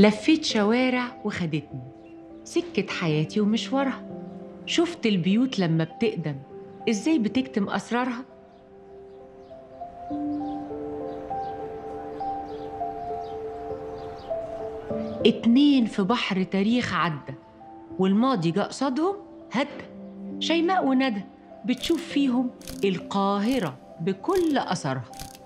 لفيت شوارع وخدتني سكة حياتي ومشوارها. شفت البيوت لما بتقدم إزاي بتكتم أسرارها. اتنين في بحر تاريخ عدى والماضي جاء قصادهم هدى. شيماء وندى بتشوف فيهم القاهرة بكل أثرها.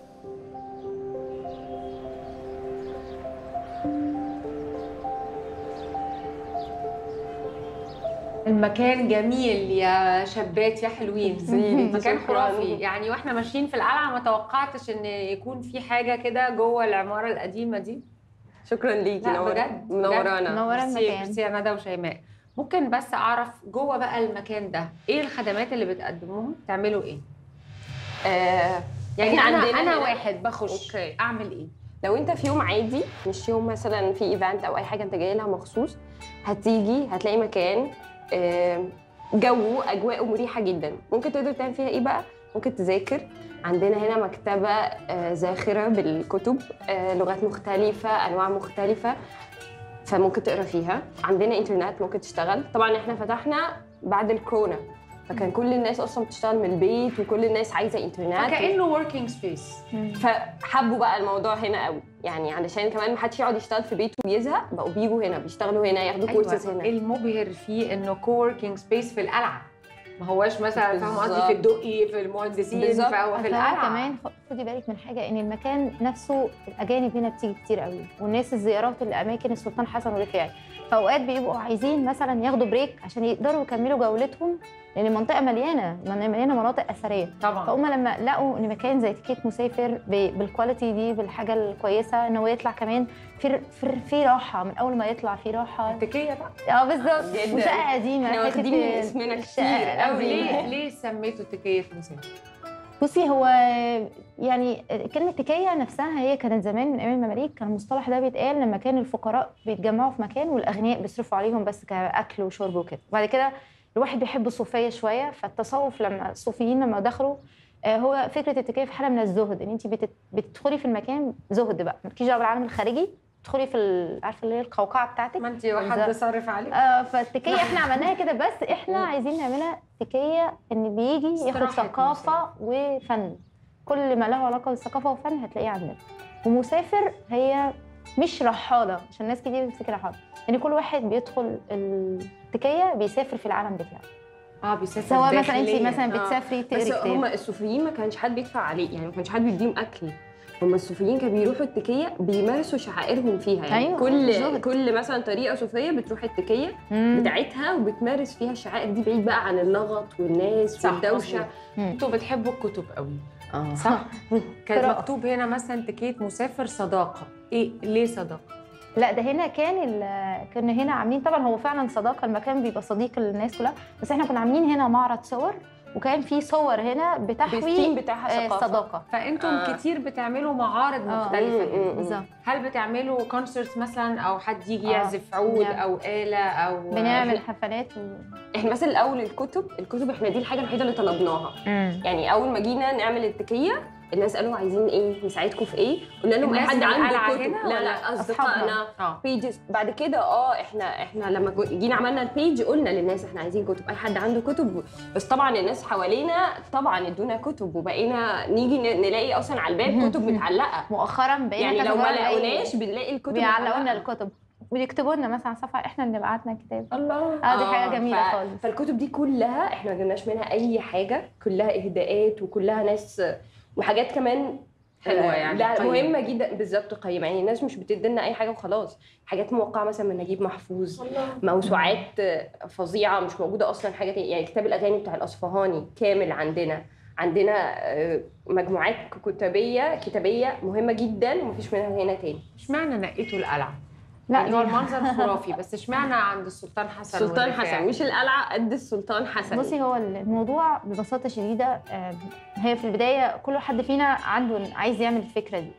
المكان جميل يا شابات يا حلوين. مكان خرافي يعني. واحنا ماشيين في القلعه ما توقعتش ان يكون في حاجه كده جوه العماره القديمه دي. شكرا ليكي. لا بجد منورانا. منوره المكان. ميرسي يا ندى وشيماء. ممكن بس اعرف جوه بقى المكان ده ايه الخدمات اللي بتقدموها؟ تعملوا ايه؟ يعني انا واحد بخش اعمل ايه؟ لو انت في يوم عادي مش يوم مثلا في ايفنت او اي حاجه انت جاي لها مخصوص، هتيجي هتلاقي مكان جو اجواءه مريحه جدا. ممكن تقدر تعمل فيها ايه بقى؟ ممكن تذاكر. عندنا هنا مكتبه زاخره بالكتب، لغات مختلفه، انواع مختلفه، فممكن تقرا فيها. عندنا انترنت ممكن تشتغل. طبعا احنا فتحنا بعد الكورونا، فكان كل الناس اصلا بتشتغل من البيت وكل الناس عايزه انترنت، فكانه وركينج سبيس. فحبوا بقى الموضوع هنا قوي يعني، علشان كمان ما حدش يقعد يشتغل في بيته ويزهق، بقوا بيجوا هنا بيشتغلوا هنا ياخدوا كورسز هنا. المبهر فيه انه كووركينج سبيس في القلعه، ما هواش مثلا فاهم قصدي في الدقي في المهندسين، فهو في القلعه. كمان خدي بالك من حاجه، ان المكان نفسه الاجانب هنا بتيجي كتير قوي، والناس الزيارات الاماكن السلطان حسن ورفاعي، فاوقات بيبقوا عايزين مثلا ياخدوا بريك عشان يقدروا يكملوا جولتهم، لان المنطقه مليانه مناطق اثريه طبعا. فهم لما لقوا ان مكان زي تيكيت مسافر بالكواليتي دي، بالحاجه الكويسه، ان هو يطلع كمان في راحه من اول ما يطلع، في راحه تكيه بقى. بالظبط. وشقه قديمه احنا واخدين من اسمنا كتير قوي. ليه سميته تكيه مسافر؟ بصي، هو يعني كلمة تكية نفسها هي كانت زمان من أيام المماليك، كان المصطلح ده بيتقال لما كان الفقراء بيتجمعوا في مكان والأغنياء بيصرفوا عليهم بس كأكل وشرب وكده. وبعد كده الواحد بيحب الصوفية شوية، فالتصوف لما الصوفيين لما دخلوا هو فكرة التكية في حالة من الزهد، إن أنت بتدخلي في المكان زهد بقى، مالكيش دعوة بالعالم الخارجي، تدخلي في عارفه اللي هي القوقعه بتاعتك، ما انت حد صارف عليك. فالتكيه احنا عملناها كده، بس احنا عايزين نعملها تكيه ان بيجي ياخد ثقافه وفن، كل ما له علاقه بالثقافه والفن هتلاقيه عندنا. ومسافر هي مش رحاله، عشان ناس كتير بتفتكر رحاله، ان كل واحد بيدخل التكيه بيسافر في العالم بتاعه. بيسافر سواء مثلا انت مثلا بتسافري تقري بس كتاب. هم الصوفيين ما كانش حد بيدفع عليه يعني، ما كانش حد بيديهم اكل. هم الصوفيين كانوا بيروحوا التكيه بيمارسوا شعائرهم فيها يعني. أيوة. كل مثلا طريقه صوفيه بتروح التكيه بتاعتها وبتمارس فيها الشعائر دي، بعيد بقى عن اللغط والناس والدوشه. انتوا بتحبوا الكتب قوي. صح. كان مكتوب هنا مثلا تكيه مسافر صداقه. ايه ليه صداقه؟ لا ده هنا كنا هنا عاملين، طبعا هو فعلا صداقه، المكان بيبقى صديق للناس كلها، بس احنا كنا عاملين هنا معرض صور، وكان في صور هنا بتحوي صداقه. فانتم كتير بتعملوا معارض مختلفه. بالظبط. هل بتعملوا كونسرتس مثلا، او حد يجي يعزف عود او آلة، او بنعمل حفلات احنا مثلا الاول الكتب احنا دي الحاجه الوحيده اللي طلبناها. يعني اول ما جينا نعمل التكيه الناس قالوا عايزين ايه، نساعدكم في ايه؟ قلنا لهم اي حد عنده كتب. لا اصدقائنا بيجز. بعد كده احنا لما جينا عملنا البيج قلنا للناس احنا عايزين كتب، اي حد عنده كتب. بس طبعا الناس حوالينا طبعا ادونا كتب، وبقينا نيجي نلاقي اصلا على الباب كتب متعلقه. مؤخرا بقينا يعني لو ما لقوناش بنلاقي الكتب بيعلقوا لنا الكتب ويكتبوا لنا مثلا صفحه احنا اللي بعتنا كتاب. الله. دي حاجه جميله خالص. فالكتب دي كلها احنا ما جبناش منها اي حاجه، كلها اهداءات وكلها ناس وحاجات كمان حلوه يعني. لا مهمه جدا. بالظبط قيمه، يعني الناس مش بتدي لنا اي حاجه وخلاص. حاجات موقعه مثلا من نجيب محفوظ، موسوعات فظيعه مش موجوده اصلا. حاجه يعني كتاب الاغاني بتاع الاصفهاني كامل عندنا مجموعات كتابيه مهمه جدا ومفيش منها هنا تاني. اشمعنى نقيتوا القلعه؟ لا يعني هو المنظر خرافي، بس اشمعنى عند السلطان حسن؟ السلطان حسن مش القلعه قد السلطان حسن. بصي، هو الموضوع ببساطه شديده هي في البدايه كل حد فينا عنده عايز يعمل الفكره دي،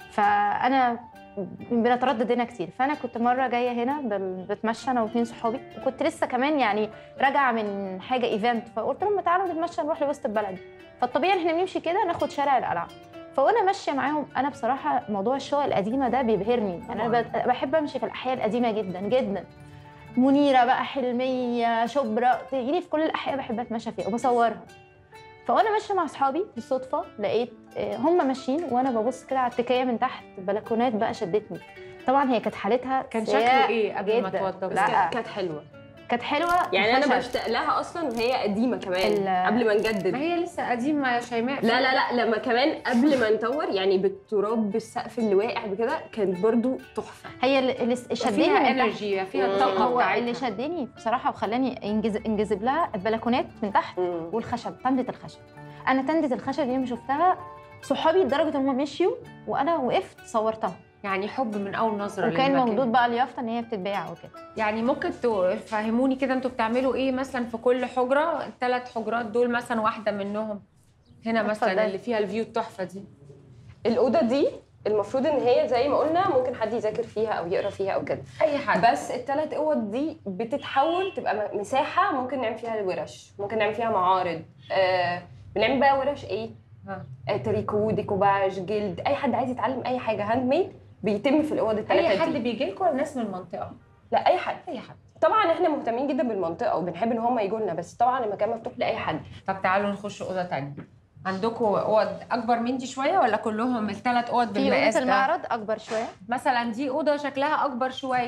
فانا بنتردد هنا كتير. فانا كنت مره جايه هنا بتمشى انا واثنين صحابي، وكنت لسه كمان يعني راجعه من حاجه ايفنت، فقلت لهم تعالوا نتمشى نروح لوسط البلد. فالطبيعي احنا بنمشي كده ناخد شارع القلعه، فوانا ماشيه معاهم انا بصراحه موضوع الشقق القديمه ده بيبهرني، يعني انا بحب امشي في الاحياء القديمه جدا جدا. منيره بقى، حلميه، شبرا، تجيلي في كل الاحياء بحب اتمشى فيها وبصورها. فوانا ماشيه مع اصحابي بالصدفه لقيت هم ماشيين وانا ببص كده على التكيه من تحت، البلكونات بقى شدتني. طبعا هي كانت حالتها كان شكله ايه قبل ما جداً. توضب؟ لا كانت حلوه، كانت حلوه يعني انا خشب. بشتاق لها اصلا وهي قديمه كمان قبل ما نجدد. ما هي لسه قديمه يا شيماء. لا لا لا، لما كمان قبل ما نطور يعني بالتراب بالسقف اللي واقع بكده كانت برضو تحفه. هي اللي شدني فيها من تحت. انرجي، فيها الطاقه هو بتاعتها. اللي شدني بصراحه وخلاني انجذب لها البلكونات من تحت والخشب، تندة الخشب. انا تندة الخشب دي لما شفتها صحابي لدرجه ان هم مشيوا وانا وقفت صورتها. يعني حب من اول نظره وكان للمكان. موجود بقى اليافطه ان هي بتتباع وكده. يعني ممكن تفهموني كده انتوا بتعملوا ايه مثلا في كل حجره؟ الثلاث حجرات دول مثلا واحده منهم هنا مثلا اتفضلي. اللي فيها الفيو التحفه دي. الاوضه دي المفروض ان هي زي ما قلنا ممكن حد يذاكر فيها او يقرا فيها او كده، اي حد. بس الثلاث اوض دي بتتحول تبقى مساحه ممكن نعمل فيها الورش، ممكن نعمل فيها معارض. بنعمل بقى ورش ايه؟ تريكو، ديكوباج، جلد. اي حد عايز يتعلم اي حاجه هاند ميد بيتم في الاوض الثلاثه دي. اي حد بيجي لكم ولا ناس من المنطقه؟ لا اي حد. اي حد. طبعا احنا مهتمين جدا بالمنطقه وبنحب ان هم يجوا لنا، بس طبعا المكان مفتوح لاي حد. طب تعالوا نخش اوضه ثانيه. عندكم اوض اكبر من دي شويه ولا كلهم الثلاث اوض في بالمقاس اوضه ده؟ المعرض اكبر شويه. مثلا دي اوضه شكلها اكبر شويه.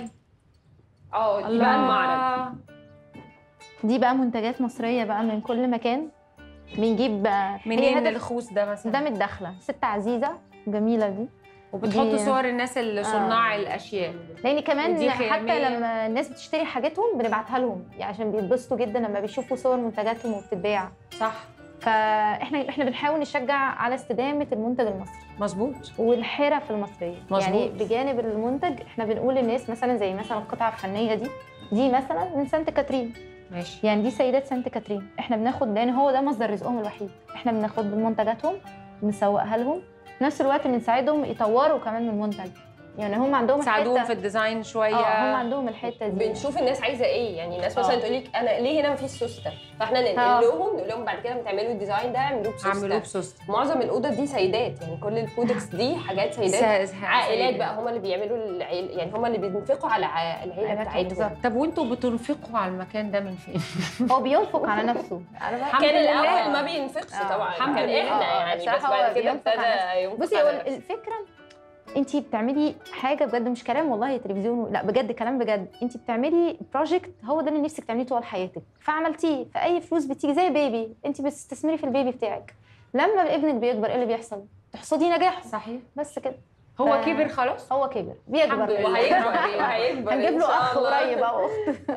دي بقى المعرض. دي بقى منتجات مصريه بقى من كل مكان. بنجيب منين الخوص ده مثلا؟ ده من الداخله، ست عزيزه جميله دي. وبتحطوا صور الناس اللي صناع الاشياء. لان كمان ودي حتى خيامية. لما الناس بتشتري حاجاتهم بنبعتها لهم، يعني عشان بيتبسطوا جدا لما بيشوفوا صور منتجاتهم وبتتباع. صح. فاحنا بنحاول نشجع على استدامه المنتج المصري. مظبوط. والحرف المصريه. مظبوط. يعني بجانب المنتج احنا بنقول للناس مثلا زي مثلا القطعه الفنيه دي مثلا من سانت كاترين. ماشي. يعني دي سيدات سانت كاترين، احنا بناخد لان هو ده مصدر رزقهم الوحيد. احنا بناخد من منتجاتهم بنسوقها لهم، في نفس الوقت بنساعدهم يطوروا كمان من المنتج. يعني هم عندهم ساعدوهم في الديزاين شويه. هم عندهم الحته دي. بنشوف الناس عايزه ايه، يعني الناس مثلا تقول لك انا ليه هنا مفيش سوسته، فاحنا نقول لهم بعد كده بتعملوا الديزاين ده اعملوه بسوسته. معظم الاوضه دي سيدات، يعني كل البرودكتس دي حاجات سيدات عائلات بقى، هم اللي بيعملوا يعني هم اللي بينفقوا على العيله بتاعتهم. طب وانتوا بتنفقوا على المكان ده من فين؟ هو بينفق على نفسه. كان الاول ما بينفقش طبعا، كان احنا يعني بس بعد كده ابتدى ينفق. بصي هو الفكره انتي بتعملي حاجه بجد، مش كلام والله تلفزيون، لا بجد كلام بجد. انتي بتعملي بروجكت هو ده اللي نفسك تعمليه طول حياتك، فعملتيه، فاي فلوس بتيجي زي بيبي، انتي بتستثمري في البيبي بتاعك. لما ابنك بيكبر ايه اللي بيحصل؟ تحصدي نجاح. صحيح. بس كده. هو كبر خلاص؟ هو كبر بيكبر وهيكبر هنجيب له اخ قريب او اخت.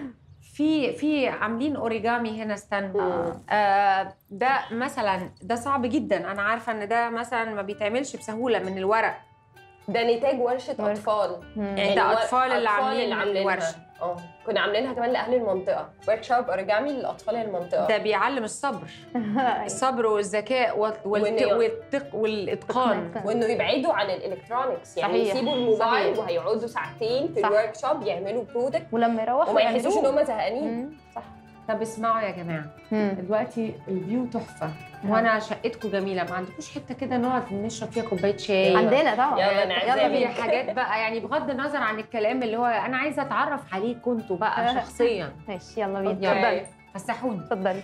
في عاملين اوريجامي هنا، استنى. ده مثلا ده صعب جدا، انا عارفه ان ده مثلا ما بيتعملش بسهوله من الورق. ده نتاج ورشه اطفال. يعني ده اطفال اللي عاملين الورشه. كنا عاملينها كمان لاهل المنطقه، ورك شوب اوريجامي للاطفال المنطقه. ده بيعلم الصبر. الصبر والذكاء والاتقان، وانه يبعدوا عن الالكترونكس، يعني يسيبوا الموبايل وهيقعدوا ساعتين في الورك شوب يعملوا برودكت، ولما يروحوا وما يحسوش ان هم زهقانين. صح. طب اسمعوا يا جماعه، دلوقتي الفيو تحفه وانا شقتكم جميله، ما عندكوش حته كده نقعد نشرب فيها كوبايه شاي؟ عندنا طبعا. يلا في حاجات بقى، يعني بغض النظر عن الكلام اللي هو انا عايزه اتعرف عليكم انتوا بقى شخصيا. ماشي يلا بينا. اتفضلي. فسحوني. اتفضلي.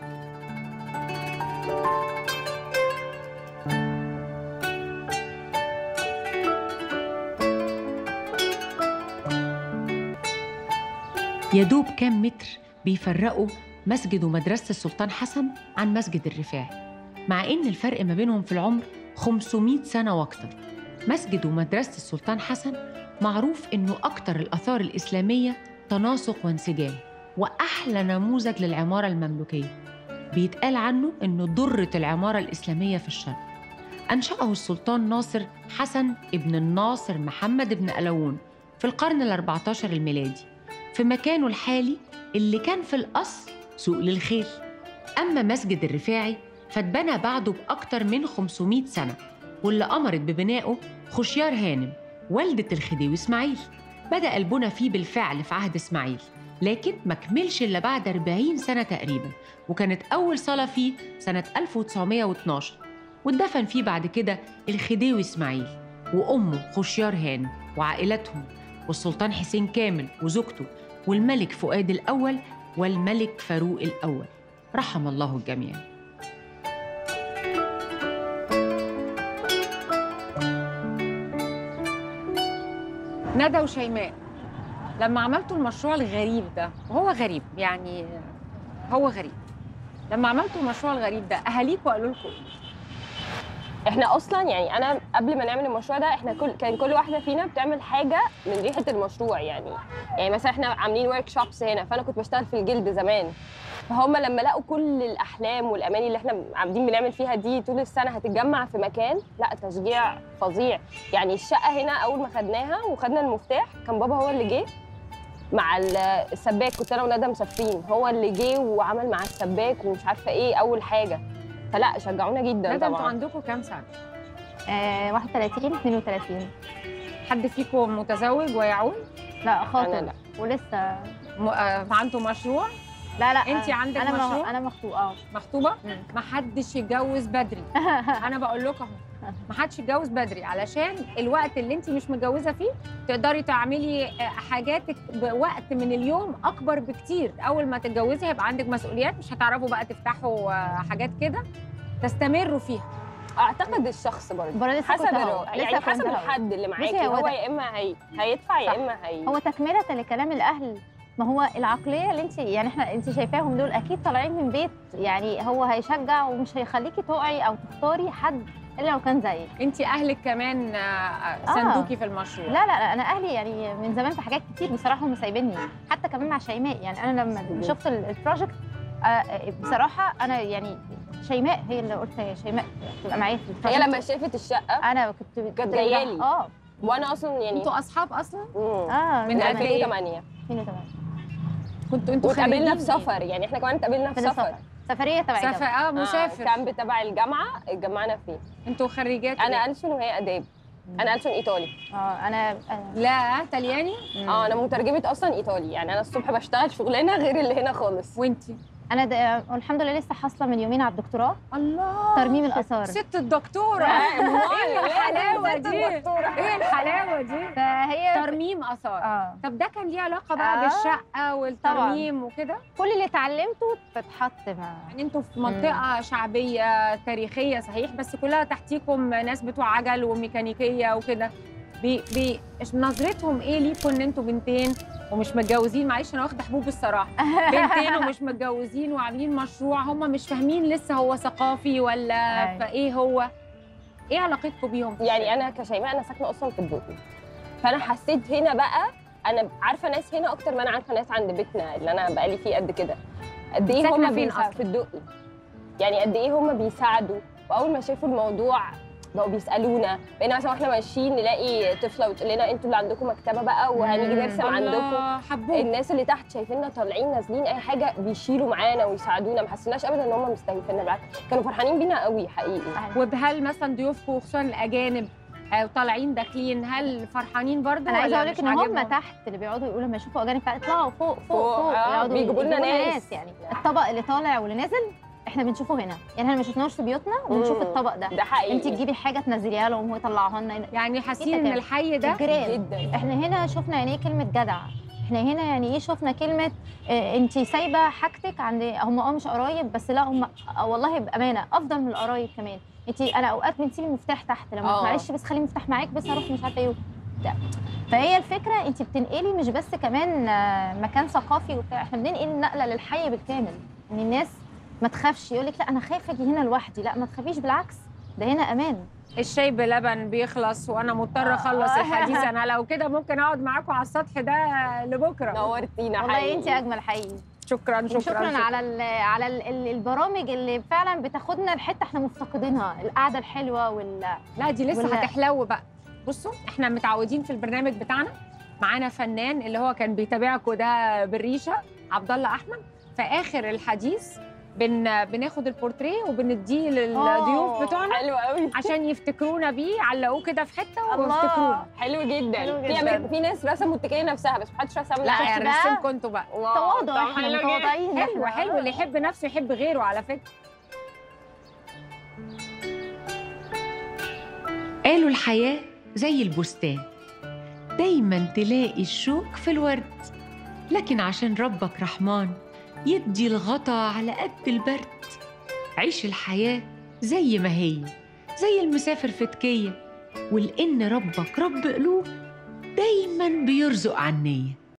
يدوب كام متر بيفرقوا مسجد ومدرسة السلطان حسن عن مسجد الرفاعي، مع إن الفرق ما بينهم في العمر 500 سنة وأكتر. مسجد ومدرسة السلطان حسن معروف إنه أكتر الآثار الإسلامية تناسق وانسجام، وأحلى نموذج للعمارة المملوكية. بيتقال عنه إنه ضرة العمارة الإسلامية في الشرق. أنشأه السلطان ناصر حسن ابن الناصر محمد ابن ألوون في القرن ال14 الميلادي، في مكانه الحالي اللي كان في الأصل سوق للخيل. أما مسجد الرفاعي فاتبنى بعده بأكتر من 500 سنة، واللي أمرت ببنائه خشيار هانم والدة الخديوي إسماعيل. بدأ البنى فيه بالفعل في عهد إسماعيل، لكن ما كملش إلا بعد 40 سنة تقريباً، وكانت أول صلاة فيه سنة 1912، واتدفن فيه بعد كده الخديوي إسماعيل وأمه خشيار هانم وعائلتهم، والسلطان حسين كامل وزوجته، والملك فؤاد الأول والملك فاروق الأول، رحم الله الجميع. ندى وشيماء، لما عملتوا المشروع الغريب ده، وهو غريب يعني هو غريب، لما عملتوا المشروع الغريب ده اهاليكوا قالوا لكم احنا اصلا يعني انا قبل ما نعمل المشروع ده احنا كان كل واحده فينا بتعمل حاجه من ريحه المشروع. يعني مثلا احنا عاملين ورك شوبس هنا، فانا كنت بشتغل في الجلد زمان، فهم لما لقوا كل الاحلام والاماني اللي احنا قاعدين بنعمل فيها دي طول السنه هتتجمع في مكان، لا تشجيع فظيع. يعني الشقه هنا اول ما خدناها وخدنا المفتاح كان بابا هو اللي جه مع السباك، كنت انا وندى مسافرين، هو اللي جه وعمل مع السباك ومش عارفه ايه اول حاجه، فلا شجعونا جدا. ندى طبعا انتوا عندكم كام سنه؟ 31 32. حد فيكم متزوج ويعول؟ لا خاطب. أنا لا. ولسه عندكم مشروع؟ لا انت عندك مشروع؟ انا مخطوبه. مخطوبه؟ ما حدش يتجوز بدري. انا بقول لكم اهو، ما حدش يتجوز بدري، علشان الوقت اللي انت مش متجوزه فيه تقدري تعملي حاجاتك بوقت من اليوم اكبر بكتير. اول ما تتجوزي هيبقى عندك مسؤوليات، مش هتعرفوا بقى تفتحوا حاجات كده تستمروا فيها. اعتقد الشخص برضه حسب يعني حسب الحد اللي معاكي، هو يا اما هيدفع يا اما هو تكمله لكلام الاهل. ما هو العقليه اللي انت شايفاهم دول اكيد طالعين من بيت يعني هو هيشجع ومش هيخليكي تقعي او تختاري حد الا لو كان زيك. انت اهلك كمان ساندوكي في المشروع؟ لا انا اهلي يعني من زمان في حاجات كتير بصراحه هم سايبيني، حتى كمان مع شيماء. يعني انا لما شفت البروجكت بصراحه انا يعني شيماء هي اللي قلت شيماء تبقى معايا في البروجكت. هي لما شافت الشقه انا كانت جايه لي. وانا اصلا يعني انتوا اصحاب اصلا؟ من 2008. كنتوا انتوا اتقابلنا في سفر، يعني احنا كمان اتقابلنا في سفر. سفريه تبع مسافر كان تبع الجامعه اتجمعنا فيه. انتوا خريجات؟ انا ألسن وهي اداب. انا ألسن ايطالي. انا لا طلياني. انا مترجمه اصلا ايطالي، يعني انا الصبح بشتغل شغلانه غير اللي هنا خالص. وانتي؟ انا الحمد لله لسه حاصله من يومين على الدكتوراه. الله، ترميم الاثار. ست الدكتوره. ايه الحلاوه دي؟ ايه الحلاوه دي؟ فهي ترميم اثار. طب ده كان ليه علاقه بقى بالشقه والترميم وكده؟ كل اللي اتعلمته اتحط يعني انتوا في منطقه شعبيه تاريخيه صحيح، بس كلها تحتيكم ناس بتوع عجل وميكانيكيه وكده. نظرتهم ايه ليكم ان انتوا بنتين ومش متجوزين؟ معلش انا واخده حبوب الصراحه. بنتين ومش متجوزين وعاملين مشروع، هم مش فاهمين لسه هو ثقافي ولا فايه هو. ايه علاقتكم بيهم؟ يعني انا كشيماء انا ساكنه اصلا في الدقي، فانا حسيت هنا بقى انا عارفه ناس هنا اكتر ما انا عارفه ناس عند بيتنا اللي انا بقالي فيه قد كده. قد ايه هم بيساعدوا في الدقي، يعني قد ايه هم بيساعدوا. واول ما شافوا الموضوع بقوا بيسالونا، بقينا مثلا واحنا ماشيين نلاقي طفله وتقول لنا انتوا اللي عندكم مكتبه بقى وهنيجي نرسم عندكم. الناس اللي تحت شايفيننا طالعين نازلين اي حاجه بيشيلوا معانا ويساعدونا، ما حسيناش ابدا ان هم مستهيفيننا، بالعكس كانوا فرحانين بينا قوي حقيقي. وهل مثلا ضيوفكم خصوصا الاجانب طالعين داخلين هل فرحانين برضه؟ انا عايزه اقول لك ان هم تحت اللي بيقعدوا يقولوا لما يشوفوا اجانب اطلعوا فوق يقعدوا بيجيبوا لنا ناس. يعني الطبق اللي طالع واللي نازل احنا بنشوفه هنا، يعني احنا ما شفناهوش في بيوتنا وبنشوف الطبق ده حقيقي. انت تجيبي حاجه تنزليها لهم ويطلعوها لنا، يعني حاسين ان الحي ده جدا. احنا هنا شفنا يعني ايه كلمه جدع، احنا هنا يعني ايه شفنا كلمه انت سايبه حاجتك عند هم مش قرايب بس لا هم والله بامانه افضل من القرايب كمان. انا اوقات بنسيب المفتاح تحت لما معلش بس خلي المفتاح معاك بس هروح مش عارفه ايه فهي الفكره انت بتنقلي مش بس كمان مكان ثقافي وبتاع، احنا بننقل نقله للحي بالكامل ان الناس ما تخافش. يقول لك لا انا خايفه اجي هنا لوحدي، لا ما تخافيش بالعكس ده هنا امان. الشاي بلبن بيخلص وانا مضطره اخلص الحديث. انا لو كده ممكن اقعد معاكم على السطح ده لبكره. نورتينا والله انت اجمل حقيقي. شكرا على البرامج اللي فعلا بتاخدنا لحته احنا مفتقدينها، القعده الحلوه لا دي لسه هتحلو بقى. بصوا احنا متعودين في البرنامج بتاعنا معانا فنان اللي هو كان بيتابعكم ده بالريشه عبد الله احمد. في اخر الحديث بناخد البورتريه وبنديه للضيوف بتوعنا. حلو قوي عشان يفتكرونا بيه، علقوه كده في حته ويفتكرونا. حلو جدا. في ناس رسموا التكيه نفسها بس محدش رسم. لا رسمكم انتوا بقى. تواضع، احنا متواضعين. حلو اللي يحب نفسه يحب غيره على فكره. قالوا الحياة زي البستان، دايما تلاقي الشوك في الورد، لكن عشان ربك رحمن يدي الغطا على قد البرد. عيش الحياة زي ما هي، زي المسافر في تكية، ولأن ربك رب قلوب دايما بيرزق عنية.